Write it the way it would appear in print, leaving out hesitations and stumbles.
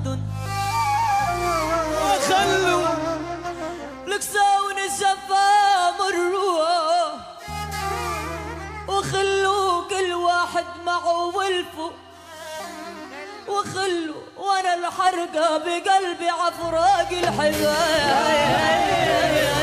أخذن وخلوا لكسون الشفا مروا وخلوا كل واحد معه ولفه وخلوا وانا الحرقة بقلبي عفراق الحزان